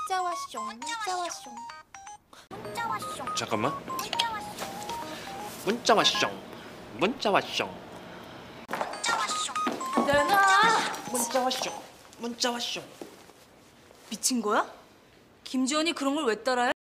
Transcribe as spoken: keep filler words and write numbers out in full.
문자 왔쇼 문자 왔쇼 문자 왔쇼. 잠깐만. 문자 왔쇼. 문자 왔쇼. 문자 왔쇼. 내놔. 문자 왔쇼. 문자 왔쇼. 미친 거야? 김지원이 그런 걸 왜 따라해?